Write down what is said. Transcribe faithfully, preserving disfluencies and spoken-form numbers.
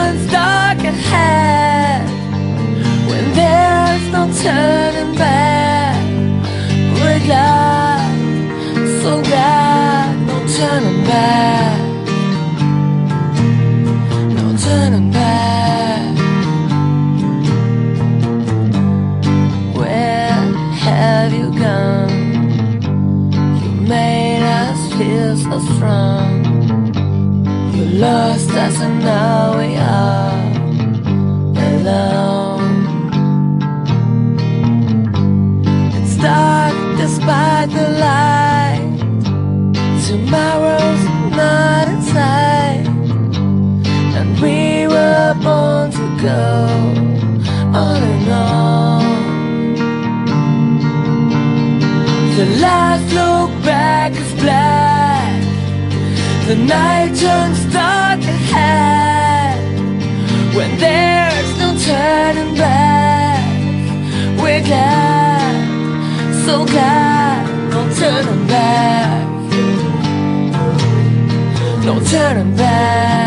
turns dark ahead, when there's no turning back, we're glad, so glad, no turning back, no turning back. Where have you gone? You made us feel so strong. You lost us and now we are alone. It's dark despite the light. Tomorrow's not in sight, and we were born to go on and on. The last look back is black. The night turns dark ahead, when there's no turning back, we're glad, so glad, no turning back, no turning back.